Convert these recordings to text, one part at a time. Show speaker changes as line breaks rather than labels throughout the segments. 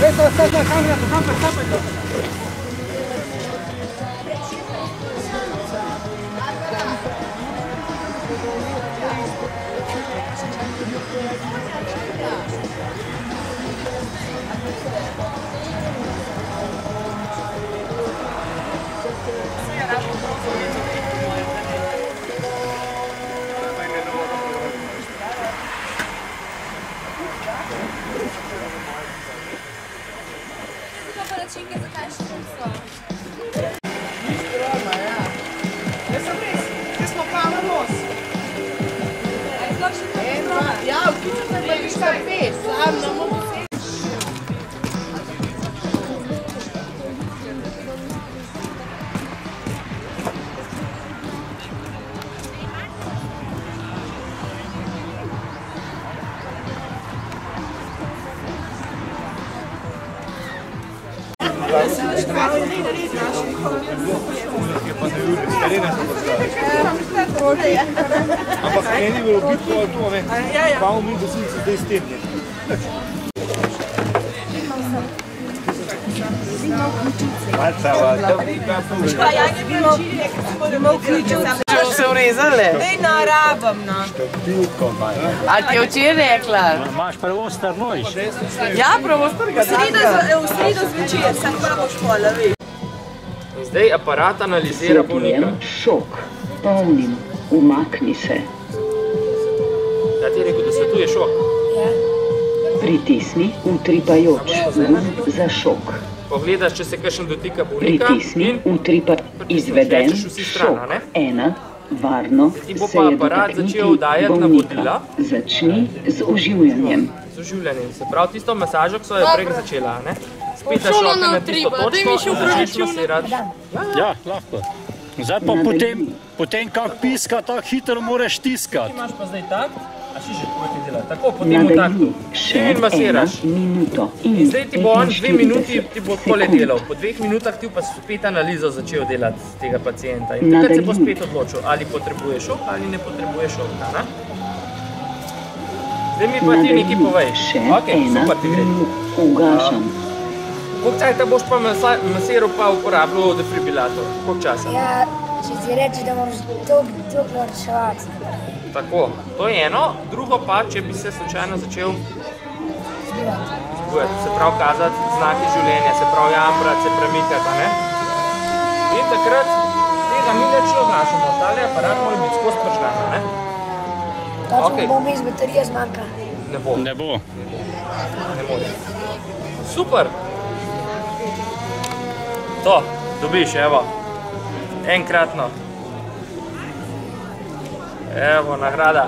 Ampak eni bodo biti to ali to, ne? Pravno mi, da si se zdaj stemni.
Boš se urezali? Dej na rabam, no. A ti je včeraj rekla?
Imaš pravostar nojš?
Ja, pravostar ga. V sredo zvečer, sem pa boš pola, veš.
Zdaj aparat analizira bolnika.
Šok, polnim, umakni se.
Ja ti je rekel, da svetuje šok.
Pritisni utripajoč gumb za šok.
Pogledaš, če se kakšen dotika bolnika
Pritisni izveden šok 1, varno se je dotakniti bolnika. Začni z oživljanjem.
Z oživljanjem, se pravi tisto masažo, ki so jo prej začela, ne? Spet daš roke na tisto točko, začneš masirati.
Ja, lahko. Zdaj pa potem kak piska, tako hitro moraš tiskati.
Ti imaš pa zdaj tak, a si že tako ti delati, tako, potem v tako. In masiraš. In zdaj ti bo on 2 minuti, ti bo takole delal. Po 2 minutah ti bo pa spet analizo začel delati tega pacienta. In takrat se bo spet odločil, ali potrebuje šok, ali ne potrebuje šoka, ne? Zdaj mi pa ti nekaj povej. Ok, super ti gre.
Ugašam.
Koliko časa boš pa masiral pa uporabljal defibrilator? Koliko časa?
Ja, če ti reči, da moraš dolgo reševati.
Tako, to je eno. Drugo pa, če bi se slučajno začel zbujati, se pravi kazati znaki življenja, se pravi jambrati, se premikati, ne? In takrat tega mi neč ne vnašamo, tale aparat mora biti skozi pržgana, ne?
Točno bo mi iz baterije zmanjka.
Ne bo.
Ne bo.
Ne more. Super! To, dobiš, evo. Enkratno. Evo, nagrada.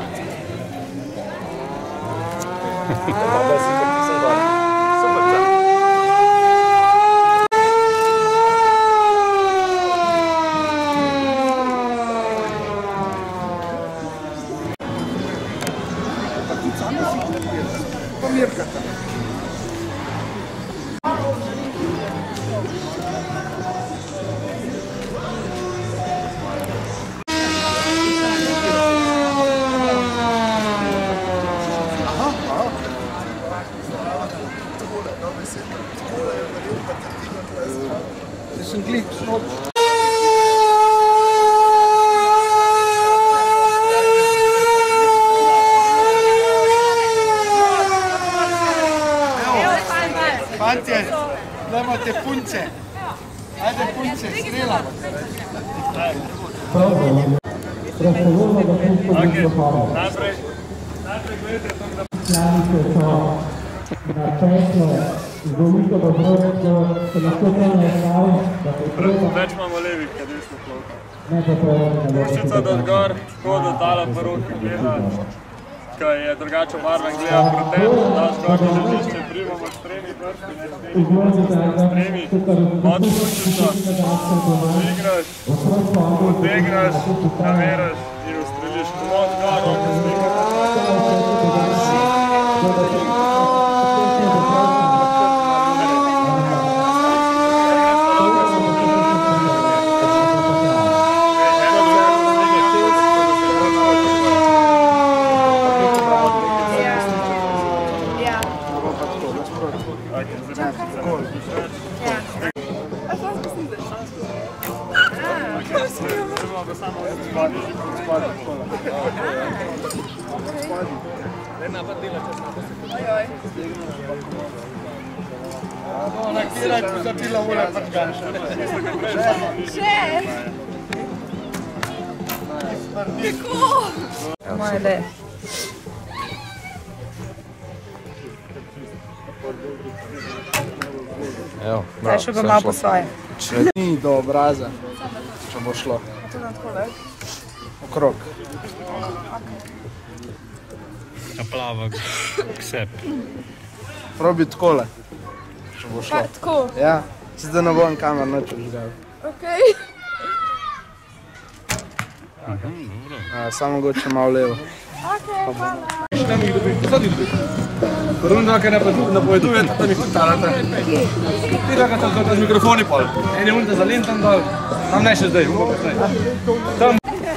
Fantje, dajmo te punce. Ajde punce, strelamo.
Najprej gledajte to, da...
Na teklo zdolniko do protko se lahko tega stavi, da potreba...
Več imamo levih, kaj desno plovka.
Ne pa prvo...
Puščica do odgor, tako da dala po roki gleda, kaj je drugače barven gleda proti tem, daš gor na ležišče, primamo s tremi prsti, ne stremi, od puščica, igraš, potegraš, naveraš in ustreliš komod gor, roke slikaš.
Moje le. Zdaj še pa malo po svoje.
Če ni do obraza, če bo šlo. Okrog.
Plava k sebi.
Probi takole, če bo šlo.
Tako?
Ja, zdaj ne bom kamer nič užgal.
Okej.
Samo mogoče malo levo.
Okej, hvala.
Runda, ki napoveduje, da mi talate. Tira ga tam z mikrofoni pol. En je unta zalintan dol. Tam ne še zdaj, bo kasneje.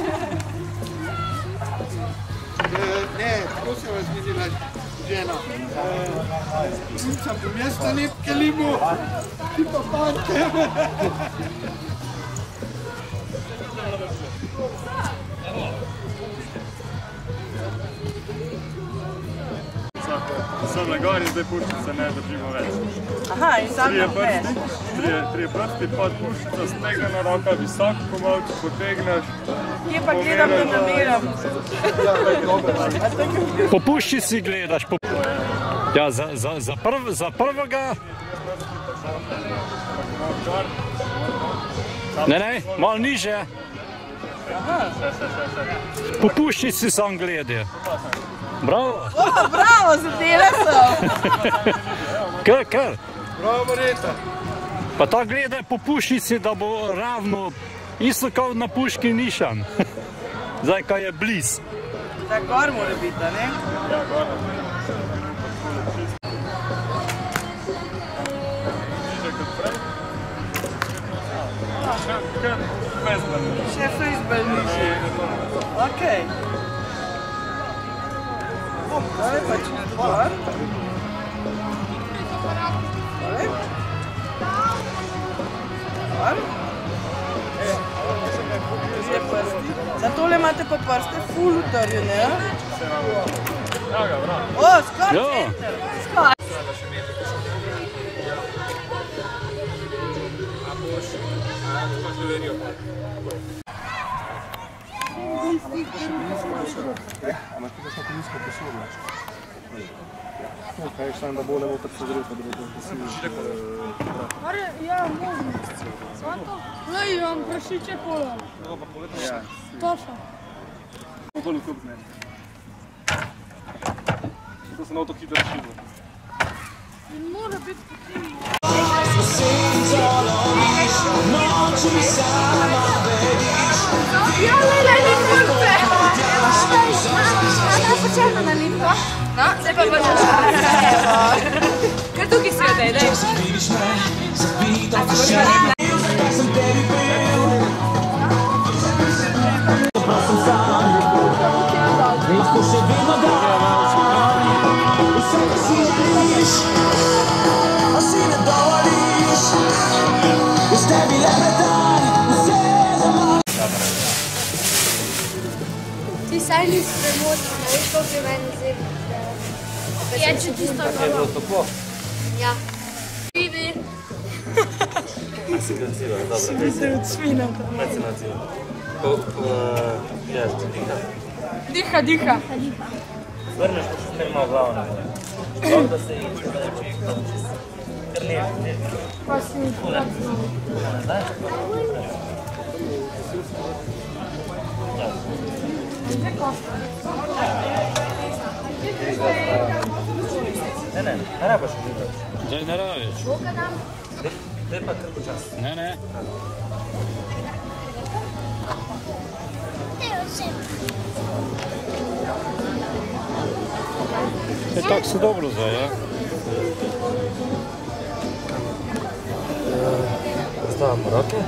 Ne, prosim vas, videla žena. Nisem po mesta lepke limu, ti pa fante.
Sem na gori, zdaj puščice ne držimo več.
Aha, in sam naprej.
Trije prsti, pod puščica, stegnena roka, visok pomalč, potegneš.
Kje pa gledam, da nameram?
Po puščici gledaš. Ja, za prvega. Ne, malo niže. Po puščici sam gledaj. Bravo.
Bravo, zadela sem.
Kar.
Bravo, Marjeta.
Pa ta gledaj po puščici, da bo ravno, isto kot na puški nišan. Zdaj, kaj je bliz.
Da gor mora biti, ne?
Ja, gor. Niže kot prej.
Še fejsbel nižje. Okej. Zdaj pa če gor. Gor. Zdaj prsti. Za tole imate pa prste ful utrjene, ja?
Ja, ga, bravo.
O, skor center. Skor.
Ampak ti pa smo nizko posodili. Kaj je da bo levo predsedril, pa da bo posili.
Ja, možno. Svanto? Lej, imam prašiče polo.
Ja.
Toša.
Okolo kup ne. To se na to hitro rešilo.
In mora biti potreben. Ja, lej, ni kurce! Zdaj počerno na lipo. No, zdaj pa bo kar tukaj si odej, daj. A se boš na
Ti saj nisi premočen, ne veš, koliko je meni zelo. Je, če ti sta
Je bilo tako?
Ja. Vivi.
A si nacival, dobro.
Kaj se odsvinam?
Kaj si nacival? Ja, diha.
Diha, diha.
Vrneš pa še smer malo glavo na gore. Dobro, da se iče, da je kar ne.
Pa si
Ne, ne rabaš uživati.
Zdaj ne rabiš.
Zdaj pa kar počas.
Ne. Tak se dobro zdaj, ja?
Stavamo roke.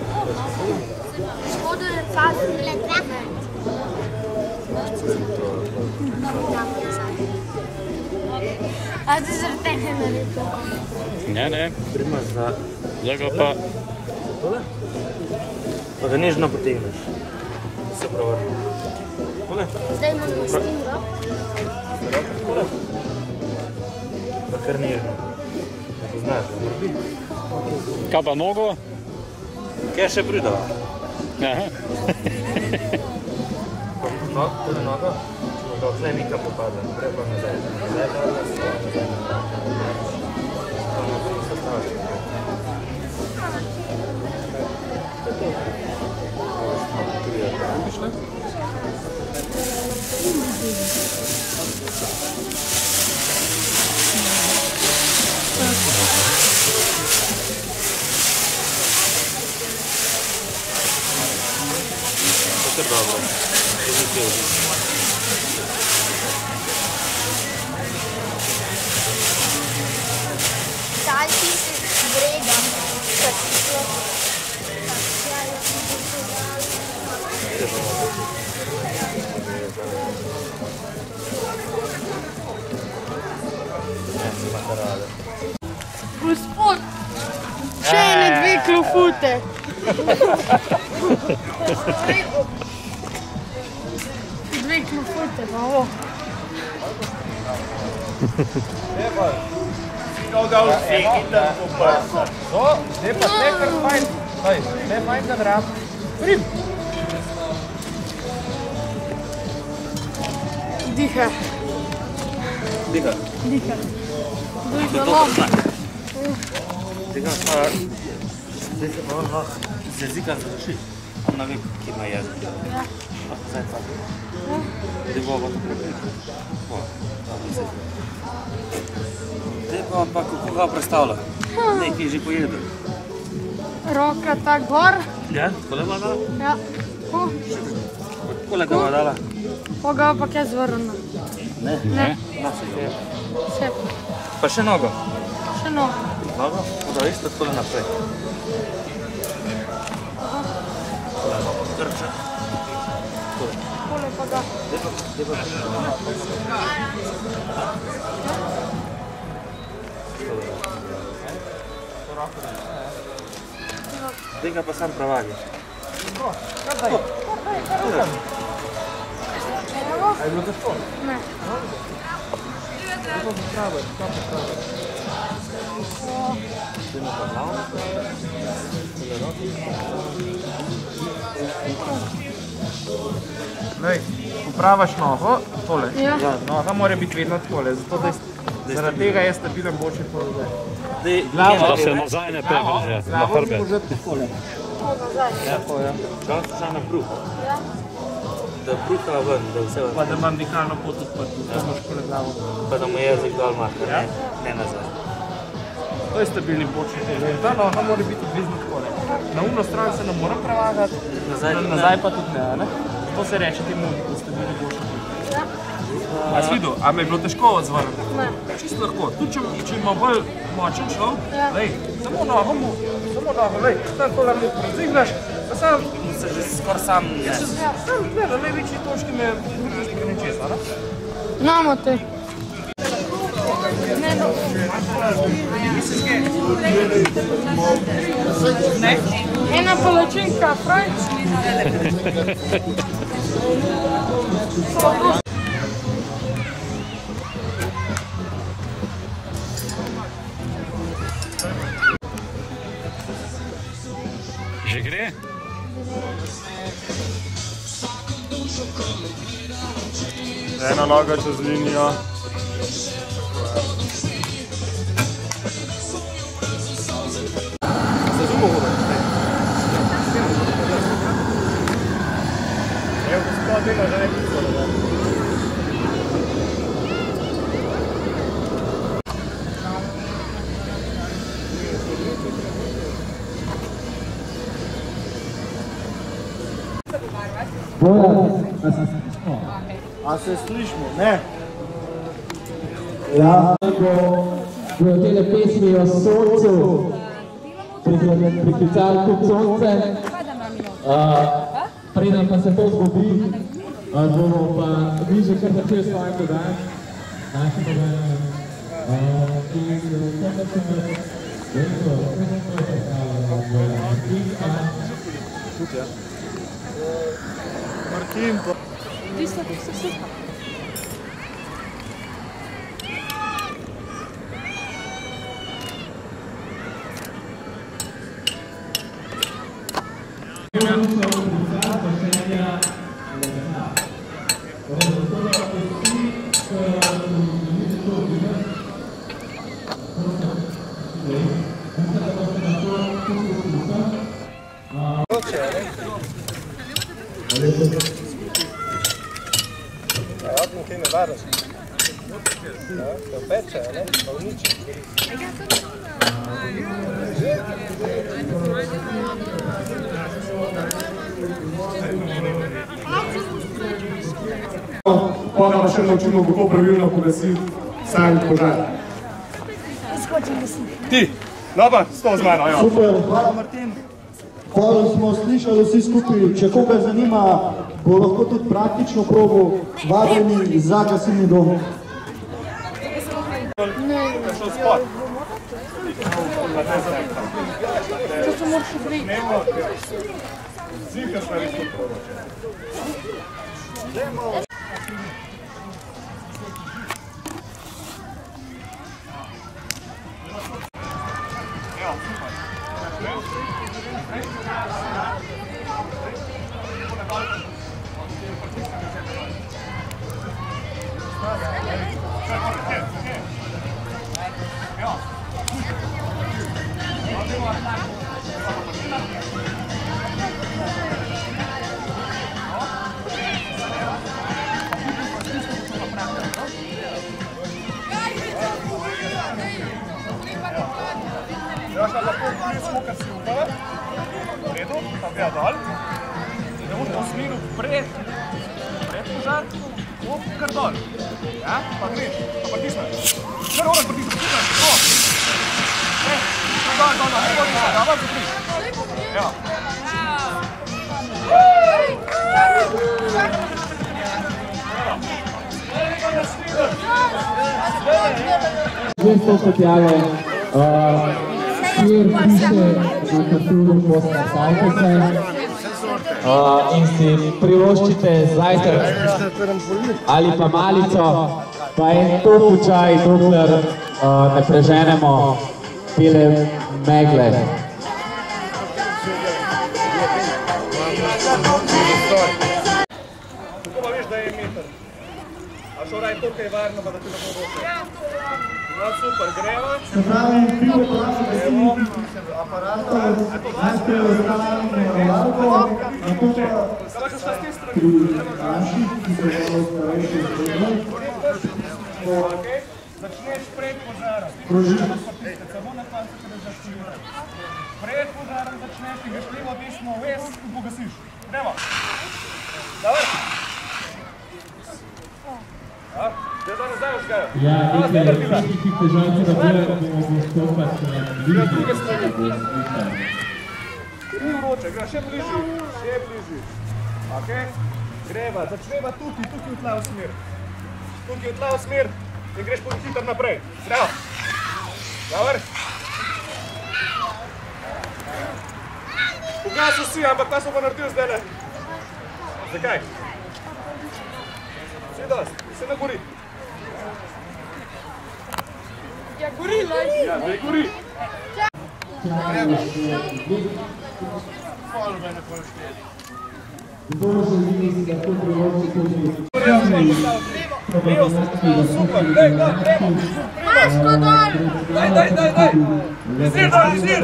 Schode fast damo nazaj. A ti zaradi tega naredil?
Ne. Zdaj ga pa... Tole? Pa ga nežno potegneš. Se pravrni. Tole?
Zdaj imam mastin rok.
Tole? Pa kar nežno. Ne poznaš, da mrbi.
Kaj pa nogo?
Kaj še pridala?
Aha.
No, tudi nogo. Dokle Mika popadla, naprej pa nazaj. Nazaj padla, nazaj. To nogo niso stavili. To je dobro.
Salti se brega.
Gospod, še ene dve klofute. Dve klofute, pa ovo.
Zdaj pa nekaj fajn. Ne fajn, da drab. Prim.
Diha.
Diha.
Diha. Duj
To je to,
zelo.
kar znak. Tega pa... Zdaj se pa on lahko z jezika zreši. On ne ve, kje ima jezik.
Ja.
Lahko zdaj tako. Zdaj bo pa to prebiti. Zdaj pa kako ga predstavlja. Nekaj je že pojedel.
Roka tak gor.
Ja, takole bo dala?
Ja.
Takole ga bo dala?
Pa ga pa kaj zvrno.
Ne.
Ne.
No, se je.
Vse.
Pa še nogo.
Še nogo.
Nogo? Da isto takole naprej. Trča.
Pole pa ga.
Zdaj ga pa sam pravagi. A je bilo težko?
Ne.
Zdaj pa popravaj, Zdaj na glavo.
Popravaš nogo, tole.
Ja.
Noga mora biti vedno takole, zaradi tega je stabilen boljši položaj.
Da se nazaj ne prevrže, na hrbet.
takole.
Nazaj.
Tako, ja. Čas na bruh.
Ja.
Da bruha ven, da vse ven.
Pa da imam dihalno pot odprto, da imaš kole glavo.
Pa da mu jezik dol maka, ne nazaj.
To je stabilni bočni položaj. Ta noga mora biti odvezno takole. Na umno stran se ne mora prevagati, nazaj pa tudi ne. To se reče temu stabilni bočni položaj.
Ja.
A si videl, a me je bilo težko odzvrniti?
Ne.
Čisto lahko. Tudi če ima bolj močen človek,
Ja.
samo nogo, takole mu prezigraš, pa sam...
Se že skoraj sam ne.
Sam tle, na največji točki me vidiš nekaj nečesa, ne?
Znamo te. Ne, no. Ena palačinka, fraj.
Že gre?
Ena noga čez linijo.
Evo, gospod dela, že nekaj zelo. A se slišimo, ne?
Ja, v tele pesmi o soncu, priklicali tudi sonce, preden pa se to zgodi, bomo pa mi že kar začeli s svojim dogajanjem, našim dogajanjem.
Martin, pa...
Tisto, ki se suha.
Pa nam še naučimo, kako pravilno pogasiti sami požar. Ti, dobro, sto z mano, jo.
Super, hvala Martin. Hvala smo slišali vsi skupaj, če koga zanima, bo lahko tudi praktično probo vabljeni za gasilni dom.
Šel spod.
To se moraš ugriti.
Zika stvari so proroče.
Još da zapomni smuka si upala, u redu, pa gleda dol, da boš po smiru pred požar, kar dol, ja, pa greš, pa pritisneš, kar ono pritisneš, to, dol, ne potisneš, da vas zapriš, evo.
Zdaj so se pjale, kjer piše na karturu postakajte in si privoščite zajtrk ali pa malico, pa en toliko čaj, dokler ne preženemo tele megle.
Kako pa veš, da je meter? A šo raj toliko je varno, pa da ti ne bo došlo? No, super, greva.
Se pravi, pivo pravi, aparata, najprej ostavljamo varovalko, na to pa pri naših, ki se bodo starejši zgodili.
Začneš pred požarom. Samo na koncu, kada zaštiraš. Pred požarom začneš in greš levo, desno, ves in pogasiš. Gremo. Dobar? Zdaj da nazaj vzgajo.
Ja, nekaj fizičnih težav se da bojo, da bomo stopati na bližnje.
Ni vroče, greš še bližji. Ok? Greva, začneva tukaj v tla v smer. Tukaj v tla v smer in greš po hitro naprej. Zdravo. Dobar? Ugasil si, ampak kaj smo pa naredili zdaj? Zakaj? Vsi dost, se ne gori.
Ja, gori, laj.
Ja, zdaj gori.
Kdo želi, da to priloži tudi?
Levo se postavil, super, daj, gremo.
Maško dol!
Daj. Zir.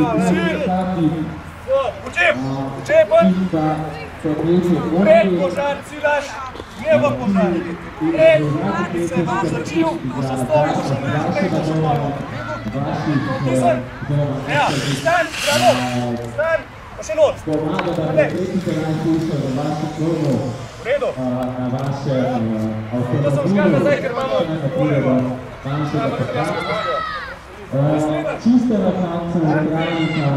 Učepen. Pred požar cilaš, levo požar. Pred se vam začil, ko se stoji, še ne prej požarno. Potisaj. Ja, stan, bravo. Stan, pa še not. V redu. To sem škal nazaj, ker imamo polego.
Čiste vakancije upravnika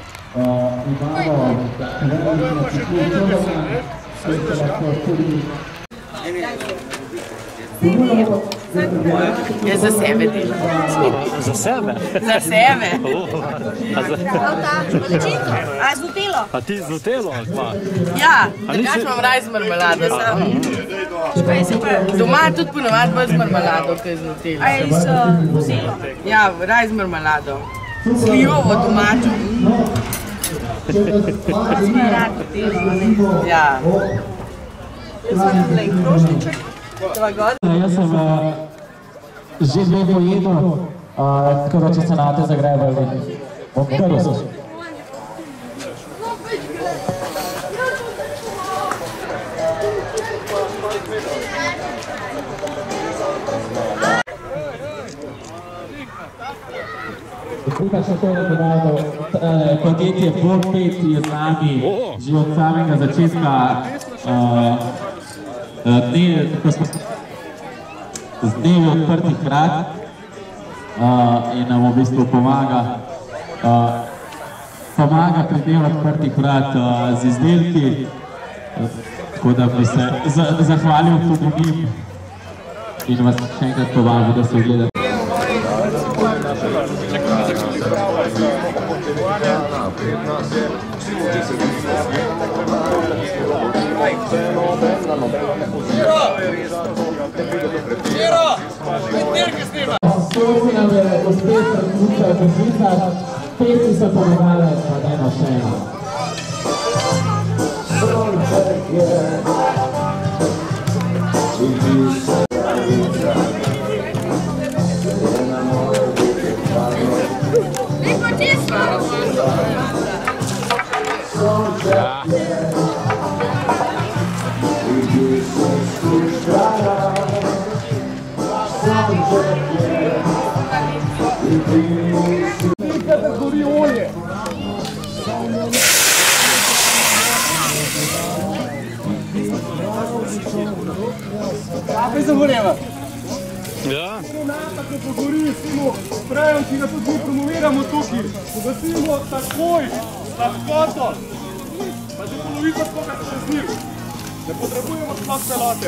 imamo, da se lahko tudi
Jaz za sebe delam.
Za sebe?
Za sebe.
A z Nutelo?
A ti z Nutelo?
Ja, drugače imam raj z marmelado sam. Doma tudi ponovadi bolj z marmelado, kot z Nutelo.
A je z Nutelo?
Ja, raj z marmelado. Slivovo domačo. Ja.
Jaz sem že dve pojedel, tako da če se nate zagrebali, bom kar vse. Tukaj še to razgledal, podjetje Borpet je z nami že od samega začetka z dnevi odprtih vrat in nam v bistvu pomaga pri dnevi odprtih vrat z izdelki, tako da bi se zahvalil tudi njim in vas še enkrat povabil, da se ogledate. Skozi nam je uspeh predmučal Božica, pesti so pomagale, pa dajmo še eno.
Nikaj da zgori olje. Kaj zagoreva?
Ja.
Ko pogori, simo sprejem, ki ga tudi mi promoviramo tukaj. Pogasimo takoj, s lahkoto. Pa že polovica koga se zniv. Ne potrebujemo sploh celote.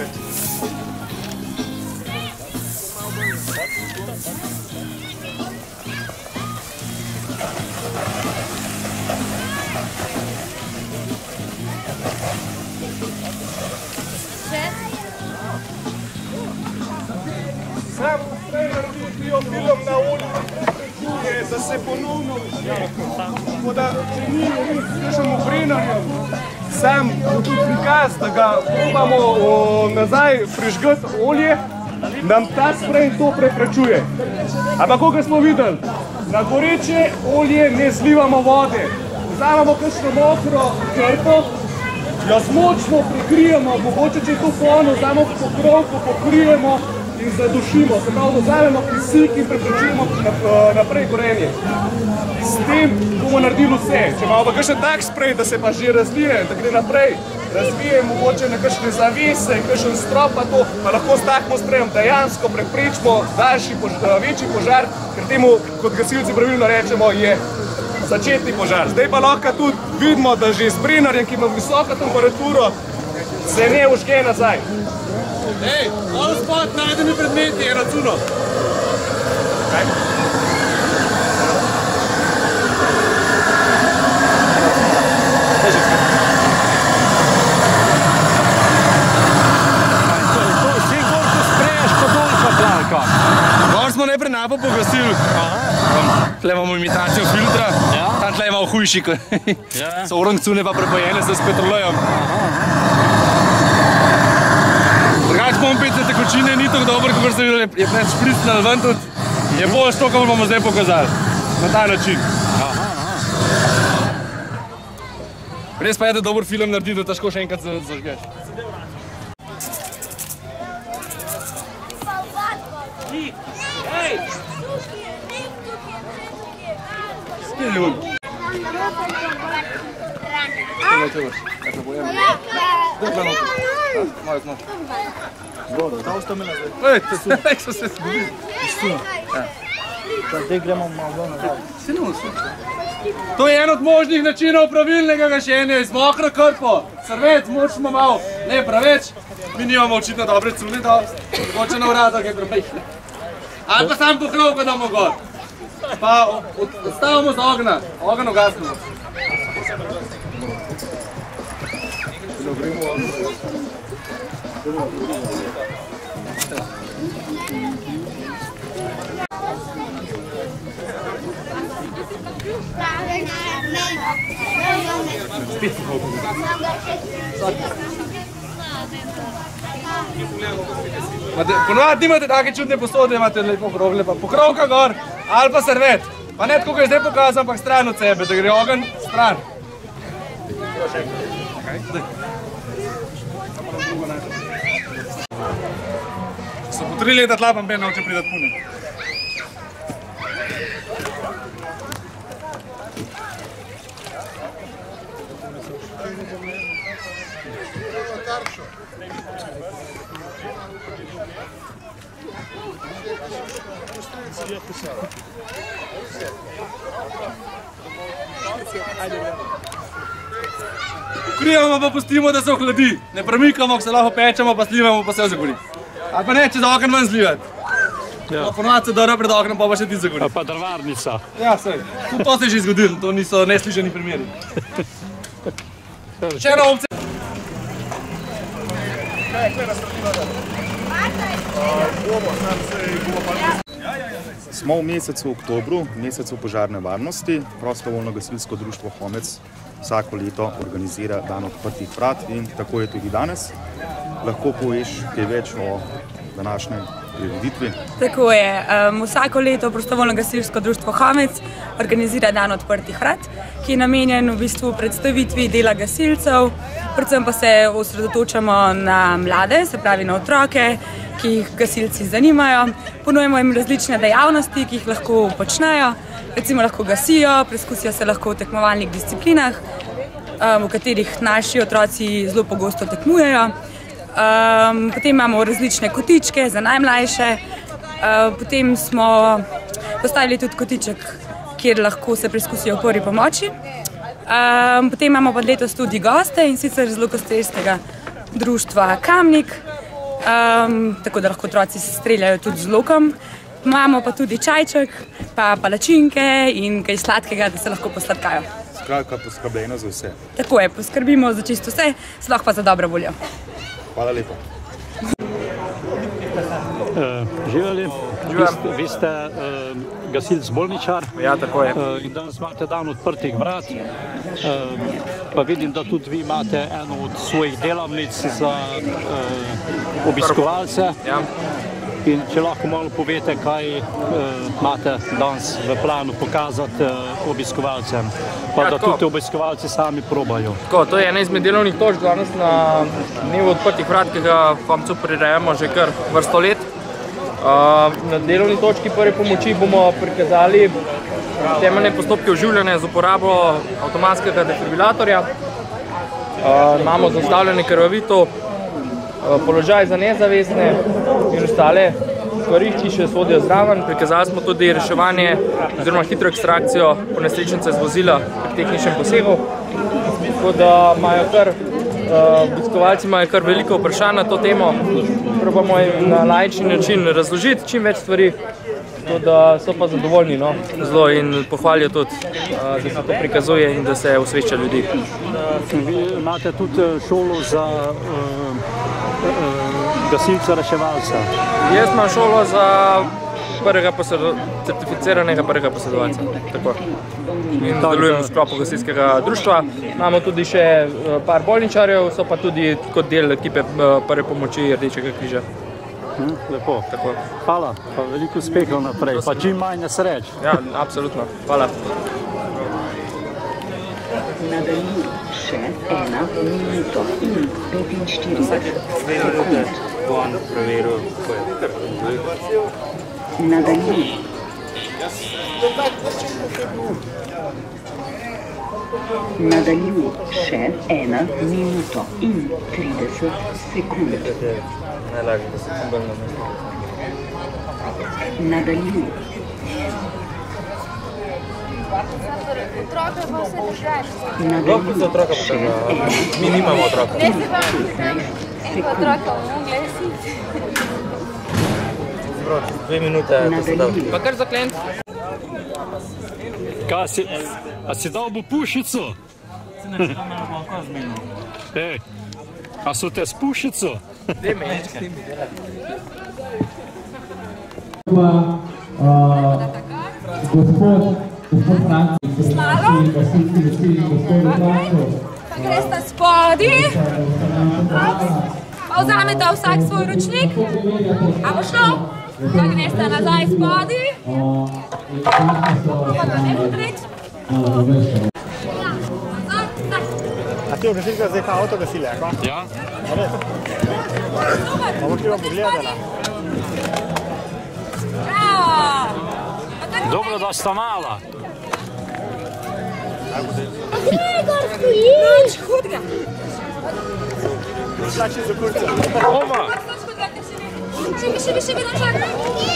Sam prej naredil film na olju, da se ponovno tako da, če ni res kakšen oprenarjem, sam bo tudi prikaz, da ga probamo nazaj prižgati olje, nam ta sprej to preprečuje. Ampak koga smo videli? Na goreče olje ne zlivamo vode. Vzamemo kakšno mokro krpo, jo zmočno prikrijemo, mogoče če je to polno, vzamemo pokrovko, pokrijemo in zadušimo. Se pravi, vzamemo kisik in preprečujemo naprej gorenje. S tem bomo naredili vse. Če imamo pa kakšen tak sprej, da se pa že razvije, da gre naprej, razvije mogoče na kakšne zavese, kakšen strop pa to, pa lahko s takim sprejem dejansko preprečimo večji požar, ker temu, kot gasilci pravilno rečemo, je začetni požar. Zdaj pa lahko tudi vidimo, da že s brenarjem, ki ima visoko temperaturo, se ne užge nazaj. Ej, all spot, najdeni predmeti je racuno. Kaj?
Gor smo najprej napo pogasili. Tle imamo imitacijo filtra, tam tle imamo hujši, so orangcune pa prepojene se s petrolejem. Drugač pompetne tekočine ni tako dobro, kot ste videli, je preč špricnal ven tudi. Je bolj to, kar bomo zdaj pokazali. Na ta način. Res pa je, da dober film naredi, da težko še enkrat zažgeš. Skilj! Kaj če boš? Kaj se bojemo? Zdaj gledamo. Malo smo. Zgodaj. Kao što me nazve? Ej, nek so se zgodili. Isto. Zdaj gremo malo nazaj. Sinu se. To je en od možnih načinov pravilnega gašenja iz mokro krpo. Srvec, močimo malo. Ne preveč.
Mi nimamo očitno dobre cune, da mogoče na vrata kaj promejšne. Ali pa sam pokrovko damo gor. Pa odstavimo z ogna, ogen ugasnemo. Ponovadi imate take čudne posode, imate lepo krogle, pa pokrovka gor, ali pa servet. Pa ne tako, kot je zdaj pokazal, ampak stran od sebe, da gre ogen stran. So po 3 leta tla, pa mben nauče pridati pune. Ukrivamo pa pustimo, da se ohladi. Ne premikamo, ko se lahko pečemo, pa slivamo, pa se zagori. Ali pa ne, čez ogen ven slivati. Ponovadi se dobro pred ognem, pa še ti zagori.
Pa drvarnica.
Ja, sej. To se je že zgodilo, to niso neslišani primeri. Še ena opcija.
Smo v mesecu oktobru, mesecu požarne varnosti. Prostovoljno gasilsko društvo Homec vsako leto organizira dan odprtih vrat in tako je tudi danes. Lahko poveš kaj več o današnjem prireditvi?
Tako je. Vsako leto prostovoljno gasilsko društvo Homec organizira dan odprtih vrat, ki je namenjen v bistvu predstavitvi dela gasilcev, predvsem pa se osredotočamo na mlade, se pravi na otroke, ki jih gasilci zanimajo. Ponujemo jim različne dejavnosti, ki jih lahko počnejo. Recimo lahko gasijo, preizkusijo se lahko v tekmovalnih disciplinah, v katerih naši otroci zelo pogosto tekmujejo. Potem imamo različne kotičke za najmlajše. Potem smo postavili tudi kotiček, kjer lahko se preizkusijo v prvi pomoči. Potem imamo pa letos tudi goste, in sicer z lokostrelskega društva Kamnik, tako da lahko otroci streljajo tudi z lokom. Imamo pa tudi čajček, pa palačinke in kaj sladkega, da se lahko posladkajo.
Skratka, poskrbljeno za vse.
Tako je, poskrbimo za čisto vse, sploh pa za dobro voljo.
Hvala lepa.
Živeli, vi ste gasilc bolničar.
Ja, tako je.
In danes imate dan odprtih vrat. Pa vidim, da tudi vi imate eno od svojih delavnic za obiskovalce.
Ja.
In če lahko malo povete, kaj imate danes v planu pokazati obiskovalcem, pa da tudi obiskovalci sami probajo.
To je ena izmed delovnih točk danes na dnevu odprtih vrat, ki ga v Homcu prirejamo že kar vrsto let. Na delovni točki prve pomoči bomo prikazali temeljne postopke oživljanja z uporabo avtomatskega defibrilatorja. Imamo zaustavljanje krvavitev, položaj za nezavestne in ostale stvari, ki še sodijo zraven. Prikazali smo tudi reševanje oziroma hitro ekstrakcijo ponesrečenca iz vozila pri tehničnem posegu. Tako da obiskovalci imajo kar veliko vprašanj na to temo. Probamo jim na laični način razložiti čim več stvari, tako da so pa zadovoljni zelo in pohvalijo tudi, da se to prikazuje in da se osvešča ljudi.
Vi imate tudi šolo za gasilca reševalca.
Jaz imam šolo za certificiranega prvega posredovalca. In delujem v sklopu gasilskega društva. Imamo tudi še par bolničarjev, so pa tudi kot del ekipe prve pomoči Rdečega križa.
Lepo. Hvala, pa veliko uspehov naprej, pa čim manj nesreč.
Ja, absolutno. Hvala.
Nadaljuj še 1 minuto in 45 sekund. Nadaljuj. Nadaljuj še 1 minuto in 30 sekund.
Najlažje, da se cimbal na mesto.
Nadaljuj.
Otroke pa vse držaš.
Lahko za otroka pokažem. Mi nimamo otroka.
Otroka, gledaj si.
2 minute, to se dal. Pa kar zaklenit.
Kaj si, a si dal bo pušico? Ej, a so te s pušico?
Gospod Franci,
Pa gresta spodi, pa vzameta vsak svoj ročnik, a bo šlo? Pa gresta nazaj spodi, pa ga ne potreč.
A ti obrežilka zdaj ta avto gasile, ako?
Ja.
Pa boš ti vam pogledala.
Dobro, da sta mala.
Nič hudega.
Slači za kurca.
Oma!
Še vedno čakaj.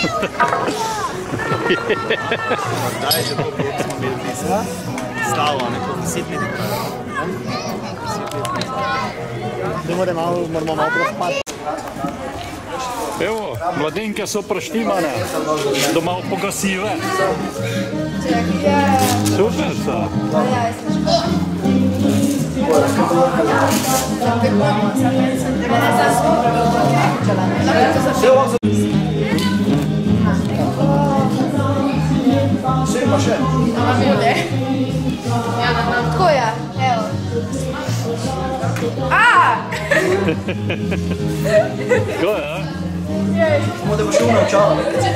Daj, že to smo imeli tisa. Stavo, neko 10 let. Moramo malo prospati.
Evo, mladenke so preštimane, doma pogasive. Super so.
Tako je, evo.
Ko je, a?
Samo da boš šel na očala.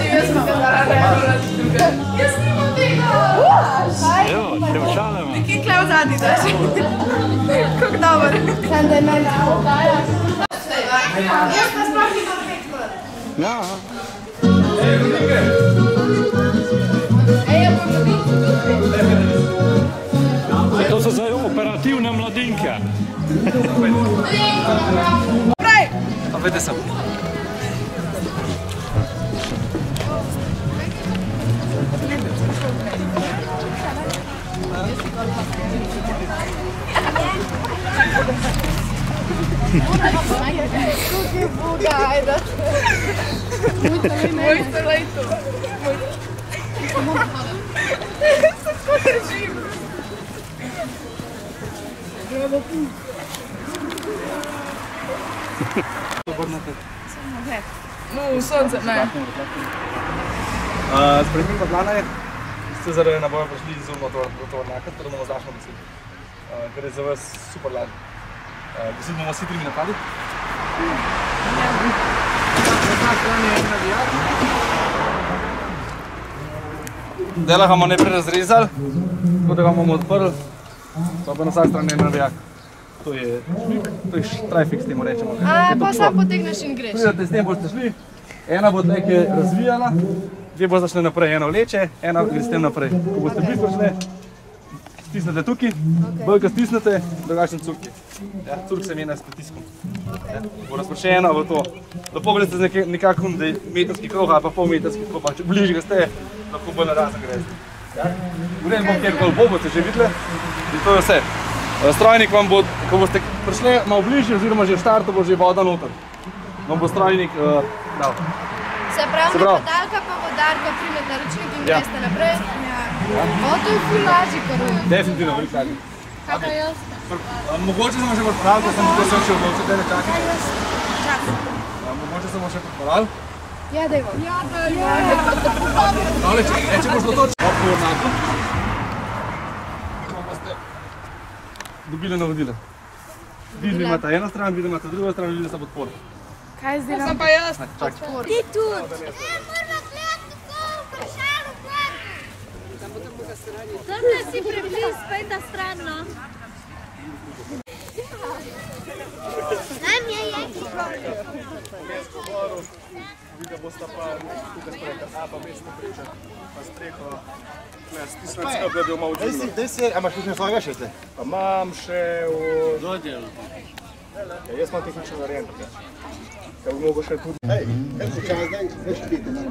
Jaz nimam tega!
Evo, te očale imam.
Nekaj kle v zadnji daš. Kako dober.
Sam da je meni podajaš.
Jaz pa sploh nimam petko.
Ja.
Ej, ja bom dobiti.
To so zdaj operativne mladinke.
Prej!
Pa vede sem.
Tukaj Boga, ajde.
Moj lejto. Se tako držim. No, v sonce, ne.
Sprememba plana je, ste zaradi naboja prišli z motornaka, tako da bomo zdašno gasili. Ker je za vas super lažje. Gasili bomo s hitrimi napadi. Na strani je en navijak. Dela ga bomo najprej razrezali, tako da ga bomo odprli, pa bo na vsaki strani en navijak. To je trifix, temu rečemo.
Pa sam potegneš in greš.
Pridete, s tem boste šli, ena bo nekaj razvijala, dve bo zašle naprej, ena vleče, ena gre s tem naprej. Ko boste blizu šle, stisnete tukaj, bolj ko stisnete, drugačen curki. Curk se menja s pritiskom. Bo razpršena v to. Lepo greste z nekakvom metrski krog ali pa polmetrski krog, če bližje ste, lahko bolj narazen greste. Grem bom kjerkoli bo, boste že videli in to je vse. Strojnik vam bo, ko boste prišli malo bližje, oziroma že v štartu bo že voda noter. Vam bo strojnik dal.
Se pravi, napadalka pa vodarka primete ročnik in greste naprej. To je ful lažji, kar je.
Definitivno, veliko lažji.
Kaj pa jaz?
Mogoče smo še predpravili, da sem tukaj še odločil, da ne čakaj. Mogoče smo še predpravili.
Ja, dajmo. Ja,
dajmo. Če boš dotočil, pa bo enako. Dobili navodila. Videli imate eno stran, videli imate drugo stran, videli sta podpor.
Kaj zdaj nam?
Sem pa jaz.
Ti tudi.
Tamle si prebliz, spet ta stran, no.
Nam je jaki.
Videla bosta pa tukaj spreka, pa mestno priča, pa streho. Stisnati da bi jo malo učinilo.
Daj si, a imaš nekaj svojega še te?
Pa imam še v...
Dodjel. Jaz imam tehnično narejen. Kaj bi mogo še tudi... Ej, kaj se čas zdaj, veš piti, ne?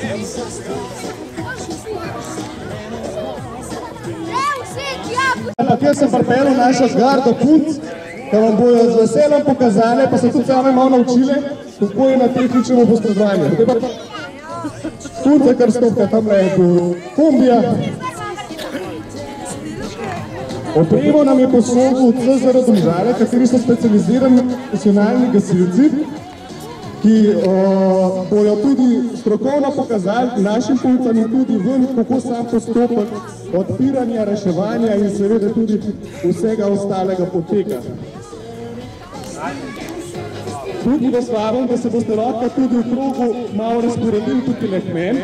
Kjer sem pripeljal naša zgarda punc, da vam bojo z veseljem pokazane, pa se tudi same malo naučile, kako je na tehničnem postrojovanju. Punce, kar stopka tam do kombija. Opremo nam je posodil CZR Domžale, kateri so specializirani profesionalni gasilci, ki bojo tudi strokovno pokazali našim puncam in tudi ven, kako sam postopek odpiranja, reševanja in seveda tudi vsega ostalega poteka. Tudi vas vabim, da se boste lahko tudi v krogu malo razporedili tukaj na kmen,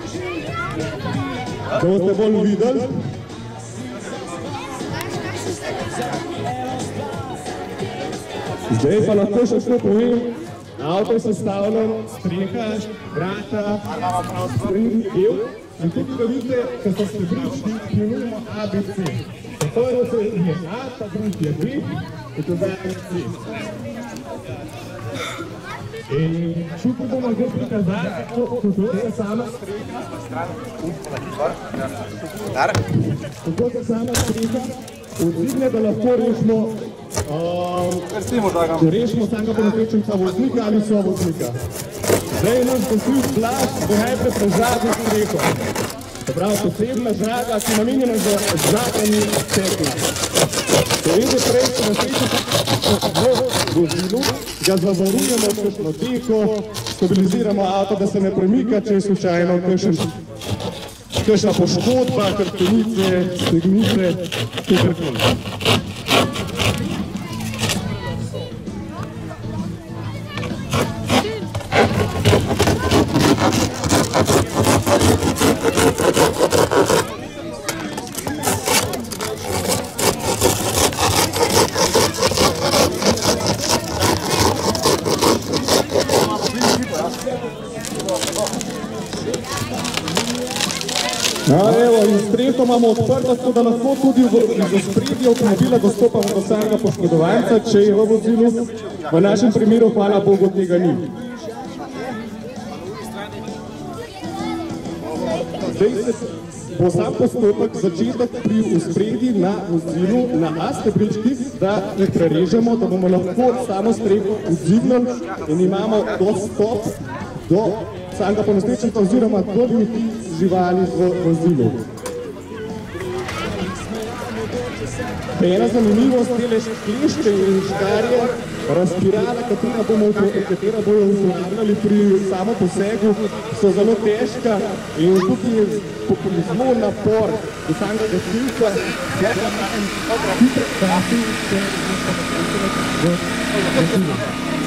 da boste bolj videli. Zdaj pa lahko še što povem, avto je sestavljen, streha, vrata, sprednji del in tudi da vidite, ker so stebrični, imenujemo ABC. Prvo se je A, ta drugi je B, in to zdaj je C. In šupi bomo zdaj prikazali, kako se sama streha odzigne, da lahko rešimo samega ponosečenca voznika ali sovoznika. Zdaj je naš gasilc Blaž, da najprej prežaga streho. Se pravi, posebna žaga, ki je namenjena za žaganje stekla. Seveda prej se nasreča v vozilu, ga zavarujemo kakšno deko, stabiliziramo avto, da se ne premika, če je slučajno kakšna poškodba, hrbtenice, stegnice, kakorkoli. Evo, in streho imamo odprto, tako da lahko tudi iz ospredja avtomobila dostopamo do samega poškodovanca, če je v vozilu. V našem primeru, hvala Bogu, tega ni. Zdaj se bo sam postopek začetek pri ospredji na vozilu na A stebričkih, da jih prerežemo, da bomo lahko samo streho odzignili in imamo dostop do samega ponosečenca oziroma drugih živali v vozilu. Ena zanimivost tele klešče in škarje, razpirala, katera bojo uporabljali pri samo posegu, so zelo težka in tukaj je zelo napor do samega gasilca, da ga hitre kapi se v vozilu.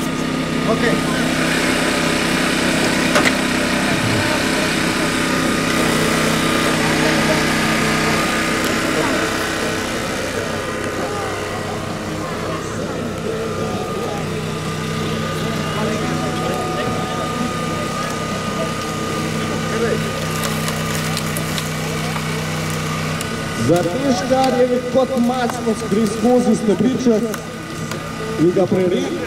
Za te škarje kot masno gre skozi stebriček in ga prereže.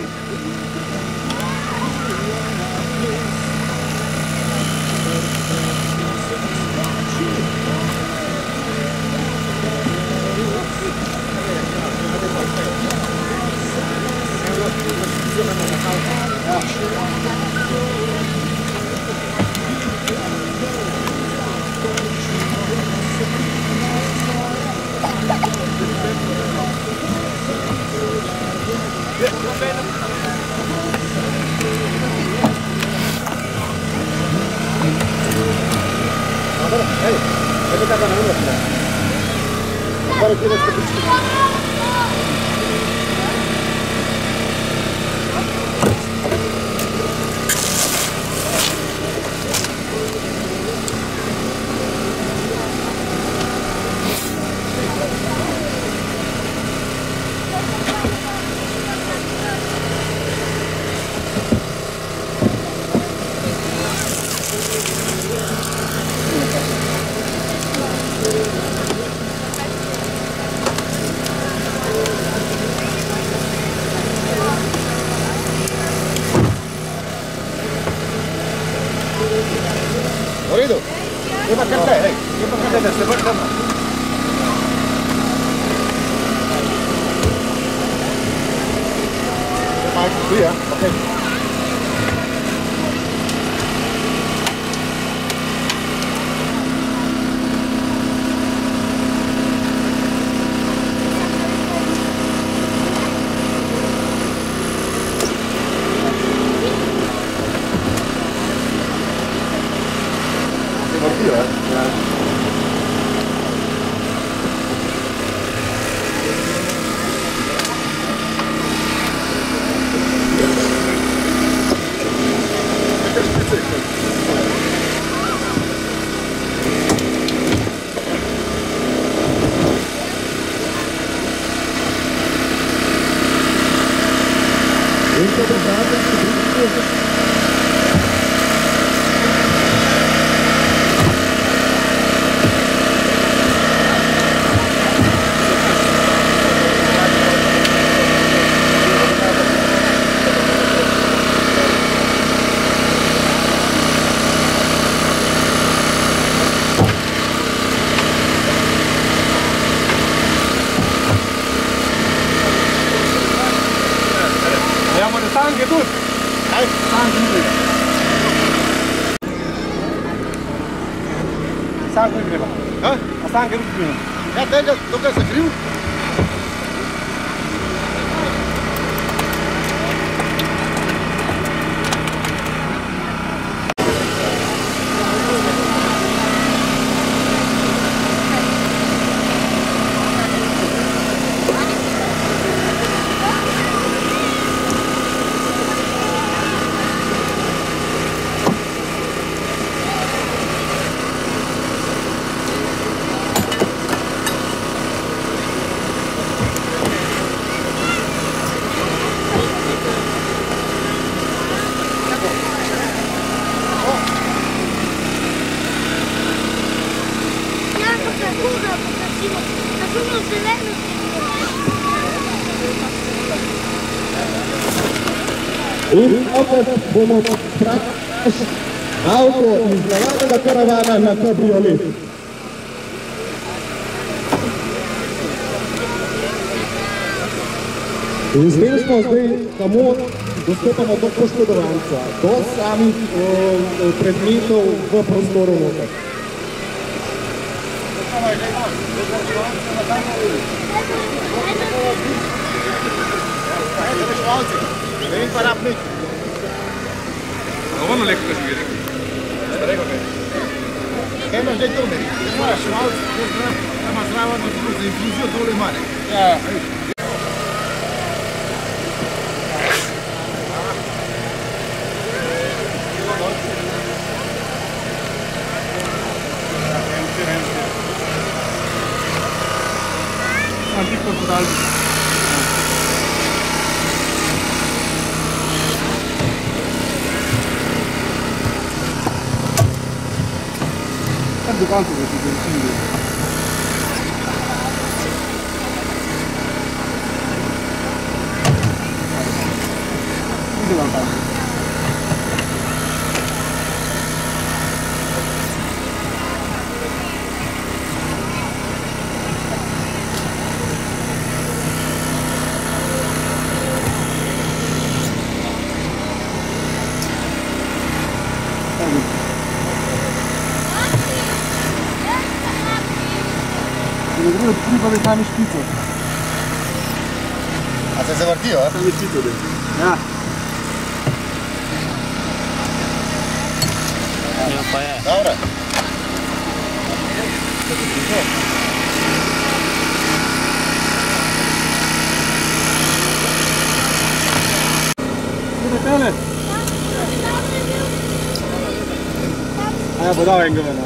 V redu. Je pa kar tle, hej. Je pa kar tle, da se vrtamo. Majko, tu je, okej. Sanke tudi. Kaj? Sanke tudi. Sanke tudi gremo. Kaj? A sanke tudi gremo. Ja, tega, tukaj se kriv.
In opet bomo praktično avto iz navadnega karavana na kabriolet. In s tem smo zdaj samo dostopamo do poškodovanca, do samih predmetov v prostoru noter.
Ne vem pa rab nič.
Ono lekko še gre. Ste rekel kaj?
Kaj imaš zdaj to meni? Ne moraš malce, da ima zraven za infuzijo tole mane. Ja.
Antiko podalbi.
Do konca da ti benzin. Ide vam tam.
Ne gre pri pa sami špico.
A se zavrtijo, a?
Sami špico, da. Ja.
Ja, pa je.
Dobre.
Ide tele. A ja, bo dal enega vena.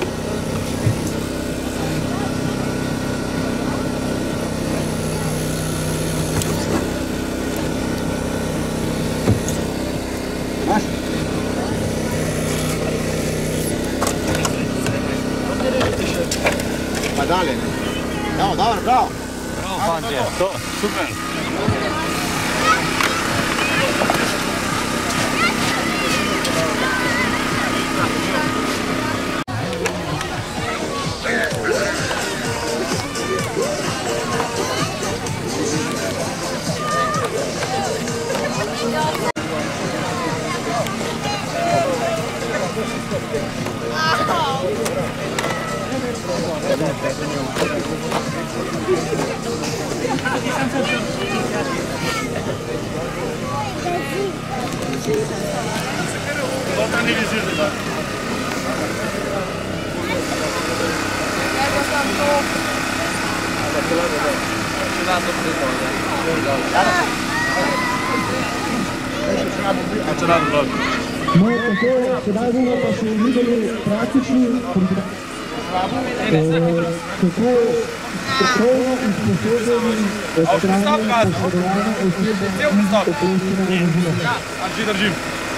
Pa dalje. Evo, dobro, bravo.
Bravo, fantje. To, super.
No, tako, sedaj bomo pa še videli praktični kako strokovno in sposobni odstranjeni poškodovane osebe in oproščenega vozila.
Držim.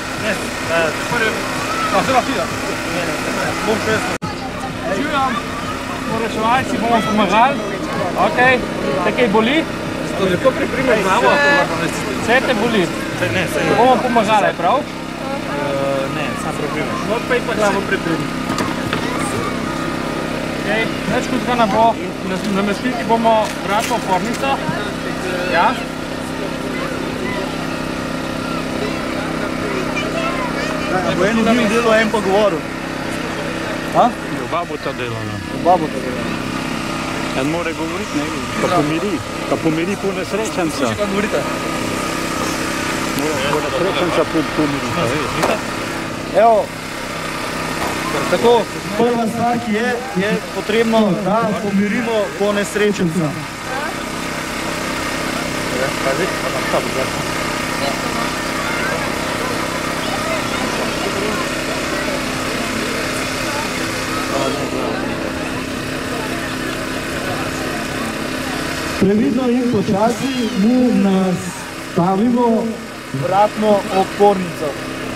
Zdaj ti da. Bom šestno.
Čujem, porečevalci bomo pomagali. Ok, te kaj boli?
Kako priprimaš glavo?
Vse te boli?
Ne, se je.
Bomo pomagali, prav?
Ne, sam priprimaš.
No, pa ipak glavo priprimi. Več kot ga nam bo, namestiti bomo vratno opornico. Ja.
Bo eno da mi delo en pa govoril.
Oba bo ta delala.
Oba bo ta delala.
En more govoriti, ne? Pa pomiri po nesrečenca.
Slušaj, kaj govorite?
Po nesrečenca pomirita, veš.
Evo, tako, prva stvar, ki je potrebno, da pomirimo po nesrečenca.
Previdno in počasi mu nastavimo
vratno opornico.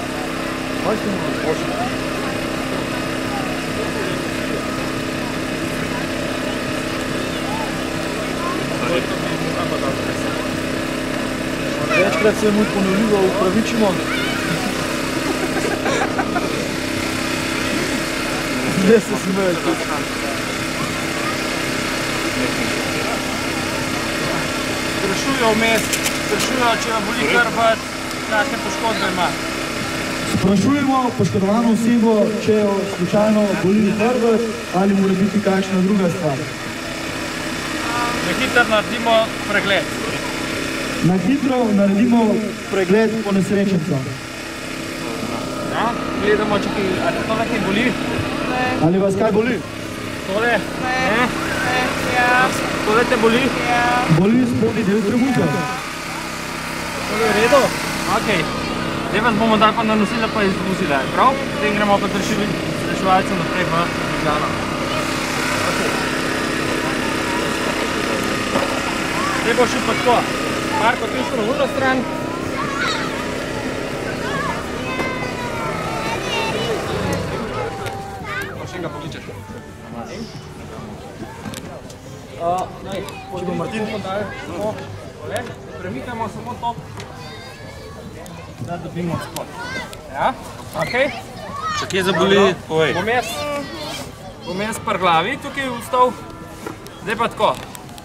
Večkrat se mu ponovljivo upravičimo. Zdaj se smeje.
Sprašujo vmes, če vam boli hrbet, kakšne poškodbe ima.
Sprašujemo poškodovano osebo, če jo slučajno boli hrbet ali mora biti kakšna druga stvar.
Na hitro naredimo pregled.
Na hitro naredimo pregled po nesrečencu.
Ja, gledamo, če ali tole kaj boli.
Ali vas kaj boli?
Tole? Ne. Ja. Tole te boli? Ja.
Boli spodnji del trebuha.
Tole je v redu? Ok. Zdaj vas bomo dali pa na nosila pa izvozila, prav? Potem gremo pa reševalcev naprej v Ljubljano. Zdaj bo šel pa tako. Marko, ti šel na vrno stran.
Še enega pokličeš.
Če bo Martin podal, premikamo samo to, da dobimo spod. Ja, ok.
Če kje zaboli, povej.
Bom jaz par glavi tukaj vstal, zdaj pa tako.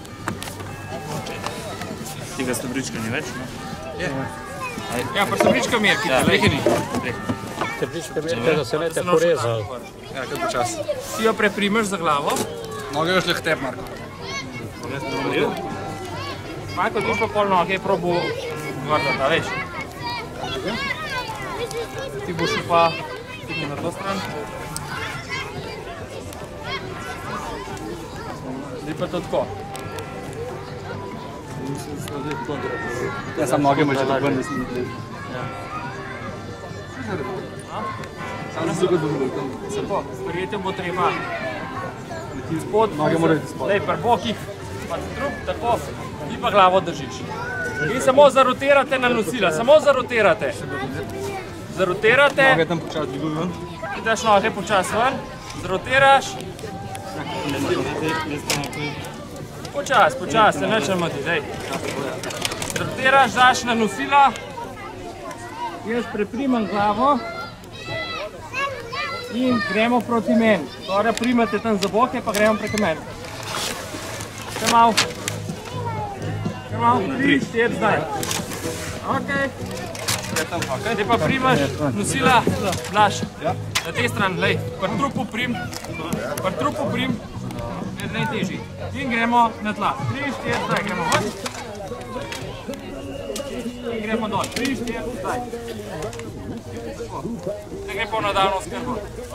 Tega stebrička ni več, ne?
Ja, pa stebrička mi je, ki te lehe ni.
Stebrička mi je, da se ne te porezal.
Ja, kaj počas.
Si jo preprimeš za glavo.
Noge još leh tep, Marko.
Marko, ti pa pol noge probu vrtati, a veš? Ti boš pa tudi na to stran. Zdaj pa to tako.
Ja, sam noge imaš tako ven, da si ni gled. Sam si zagod bo tam.
Tako, sprijetel bo treba spod,
noge morajo iti spod.
Dej, pri bokih, pa trup, tako, ti pa glavo držiš. In samo zarotirate na nosila, samo zarotirate. Zarotirate.
Noge tam počas dviguj ven.
Ti daš noge počas ven, zarotiraš. Počas, se neče moti, dej. Zarotiraš, daš na nosila. Jaz preprimam glavo. In gremo proti meni. Torej primate tam za boke, pa gremo preko meni. Še malo. 3, 4, zdaj. Ok. Zdaj pa primaš nosila, Blaž. Na tej strani, lej. Pri trupu prim. Najtežji. In gremo na tla. 3, 4, zdaj gremo ven. In gremo dol. 3, 4, zdaj. Zdaj gre po nadaljno skrbo.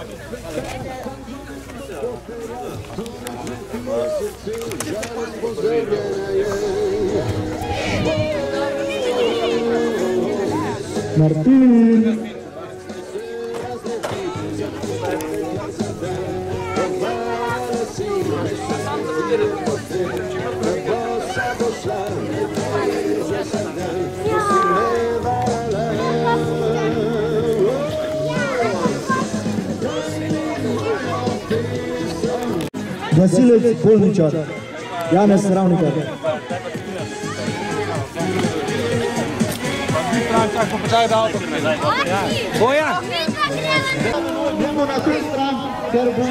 Martin! Vasilec Polničar, Janez Ravnikar.
Bojan!
Gremo na to stran, ker bo...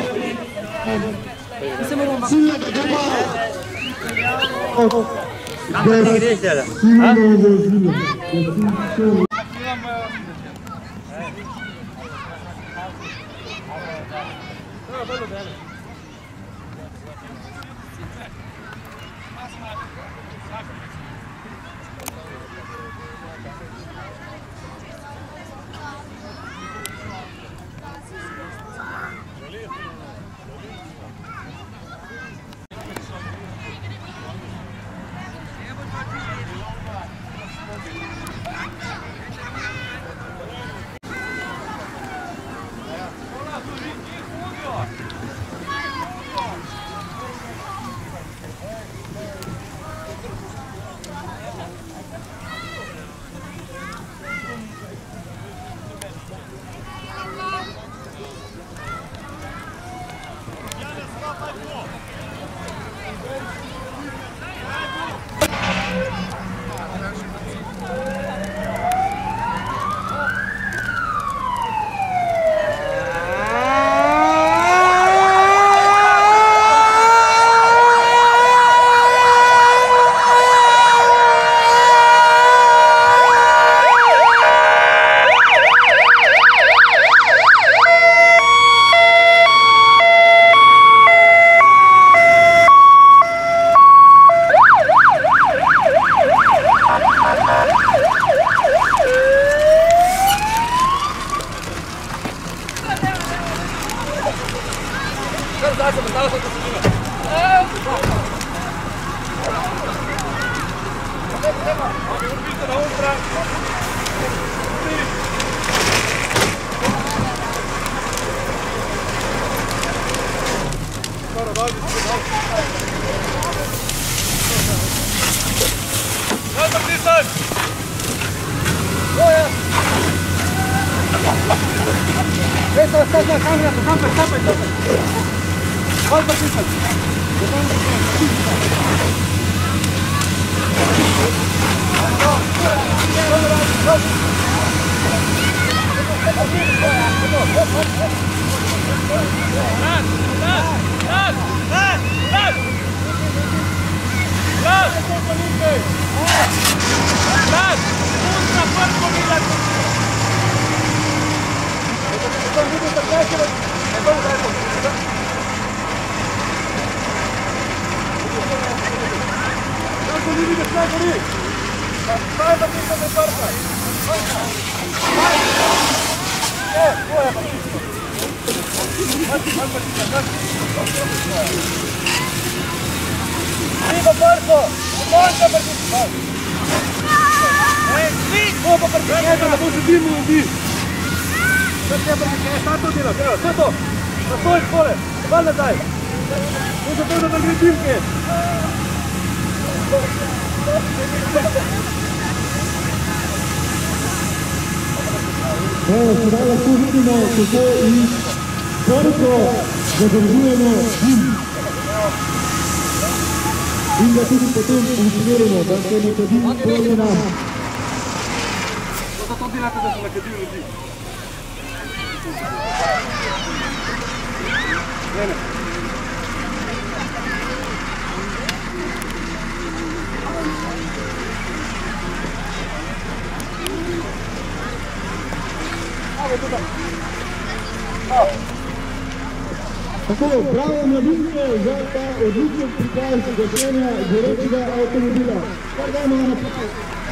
Evo, sedaj lahko vidimo, kako iz Borko zadržujemo dim. In ga tudi potem usmerimo, da se ne kadim proti nam.
Zato to delate, da se nakadil ljudi. Ne.
Tako, bravo mladinke za ta odličen prikaz gašenja gorečega avtomobila. Kar dajmo na naprej.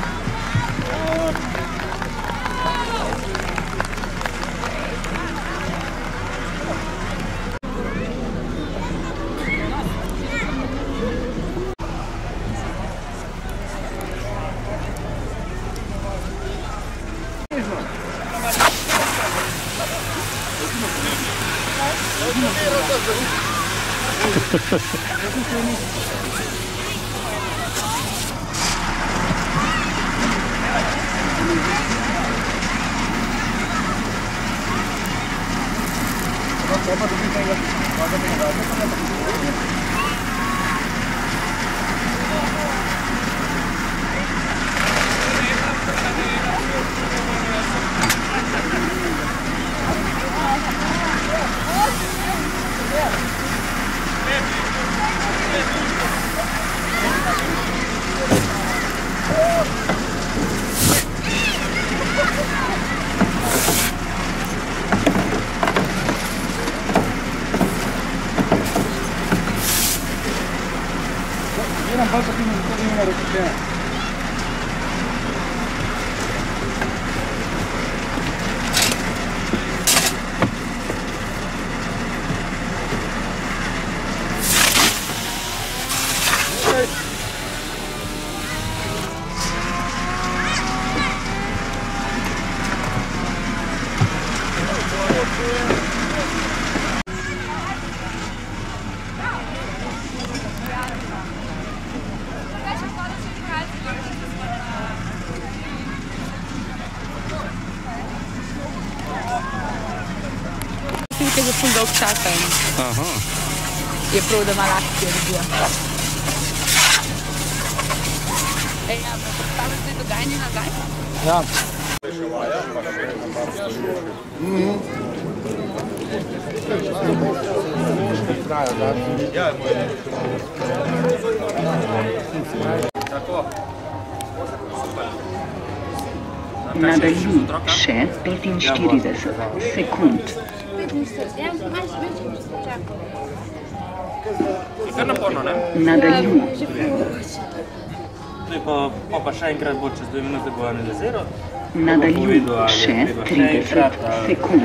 Že ful dolg časa in je prav, da malo akcije dobijo. Ej, ja, me predstavljaš zdaj dogajanje nazaj?
Ja.
Nadaljuj še 45 sekund.
Je kar naporno, ne?
Nadaljuj.
Pa še enkrat bo čez 2 minute bo Anel Zero.
Nadaljuj še 30 sekund.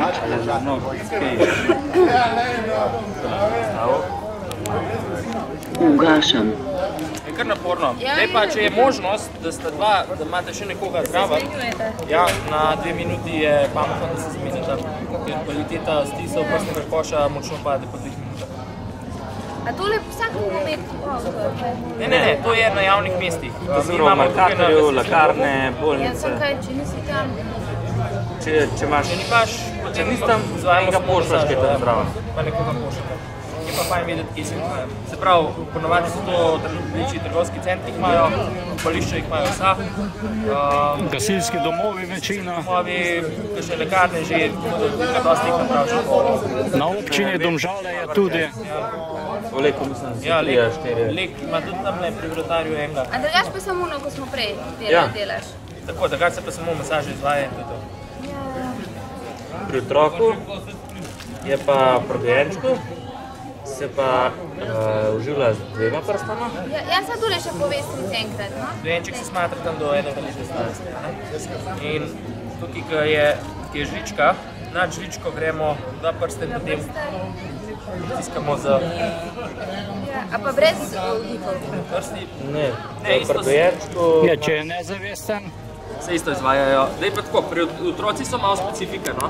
Ugašam.
Je kar naporno. Zdaj pa, če je možnost, da sta dva, da imate še nekoga zraven, ja, na 2 minuti je pametno, da se zmenita, ker kvaliteta stisov prstnega koša močno pade po 2 minutah.
A tole vsak moment?
Ne, to je na javnih mestih.
Markatorjev, lekarne, bolnice.
Ja, sem kaj, če nisi tam?
Če nisi tam,
enega pošljaš, kaj tam zraven.
Pa nekoga pošljaka. Je pa fajn vedeti, kje se imajo. Se pravi, ponovadi so to večji trgovski centri imajo, bališča jih imajo vsa.
Gasilski domovi večina.
Domovi, še lekarne že, kar dosti jih napraviš.
Na občini Domžale je tudi.
Leko mislim, da
ja, Lek ima tudi tam pri vratarju enega.
A drugač pa samo ono, ko smo prej delaš?
Tako, drugač se pa samo masaže izvaja in to je to.
Pri otroku je pa pri dojenčku se pa uživlja z 2 prstama.
Ja, sad tole še povestnic enkrat, no?
Dojenček se smatra tam do 1 leta starosti. In tukaj, ki je žlička, nad žličko gremo 2 prste in potem tiskamo za...
A pa brez vdihov?
Ne, pri dojenčku...
Če je nezavesten?
Se isto izvajajo. Zdaj pa tako, pri otroci so malo specifika, no?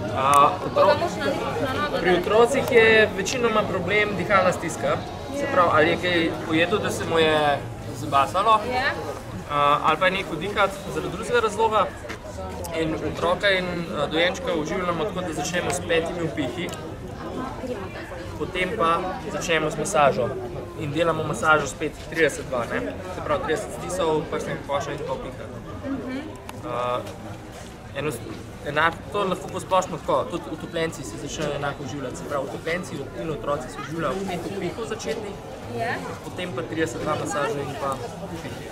Pri otrocih je večinoma problem dihalna stiska. Se pravi, ali je kaj pojedel, da se mu je zabasalo, ali pa je nekaj dihati zaradi drugega razloga. In otroka in dojenčka uživljamo tako, da začnemo s 5 vpihi, potem pa začnemo s masažo. In delamo masažo spet 32, ne? Se pravi 30 stisov, prstnega koša in 2 vpiha. To lahko posplošno tako, tudi utopljenci se začnejo enako uživljati. Se pravi, utopljenci in otroci se uživljajo 5 vpihov začetnih, potem pa 32 masaže in pa vpihi.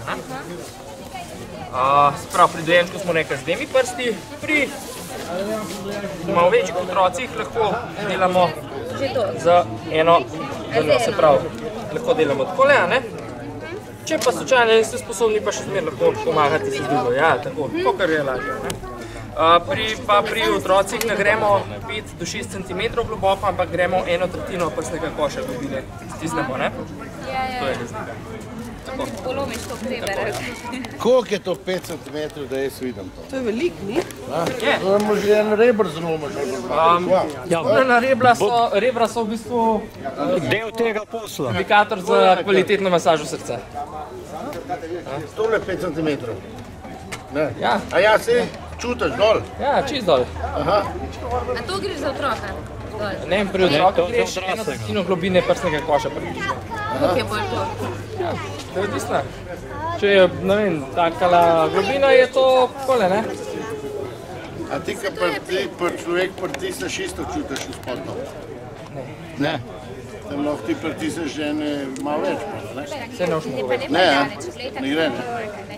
Se pravi, pri dojenčku smo nekaj z 2 prsti, pri malo večjih otrocih lahko delamo
Že to.
za eno delo, se pravi, lahko delamo takole, a ne? Če pa slučajno niste sposobni, pa še zmer lahko pomagati se drugo, ja, tako, kar je lažje, ne? Pri otrocih ne gremo 5 do 6 cm globoko, ampak gremo 1/3 prsnega koša globine, stisnemo, ne? To je razlika.
Polomiš to preber.
Koliko je to 5 cm, da jaz vidim to?
To je veliko, ni?
Je.
To je že en rebr zromaš.
Spremljena rebra so v bistvu
del tega posla.
indikator za kvalitetno masažo srca.
Tole 5 cm.
Ja.
A ja, se čutiš dol?
Ja, čist dol.
Aha.
A to greš za otroka?
Ne, pri otroku greš 1/3 globine prsnega koša približno.
Kako je bolj to?
Ja, to je odvisno. Če je, ne vem, takala globina, je to takole, ne?
A ti, ko človek pritisneš, isto čutiš v spodno?
Ne.
Tam lahko ti pritisneš žene malo več, ne?
Se ne boš mogel več.
Ne, ja? Ne gre, ne?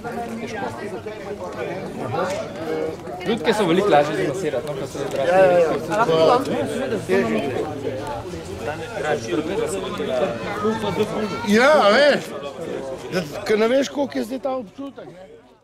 Ljudke so veliko lažje zmasirati, no, ko so odrasli.
Ja, veš, ker ne veš, koliko je zdaj ta občutek, ne?